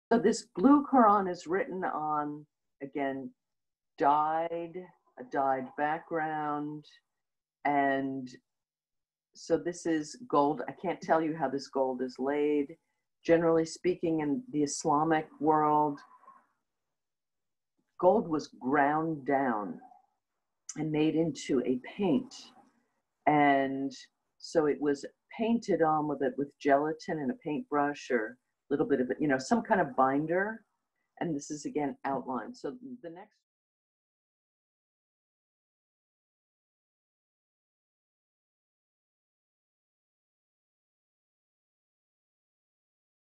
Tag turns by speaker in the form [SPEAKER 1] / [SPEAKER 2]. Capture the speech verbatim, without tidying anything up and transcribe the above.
[SPEAKER 1] So this blue Quran is written on, again, dyed, a dyed background. And so this is gold. I can't tell you how this gold is laid. Generally speaking, in the Islamic world, gold was ground down and made into a paint. And so it was painted on with it with gelatin and a paintbrush or a little bit of, you know, some kind of binder. And this is again outlined. So the next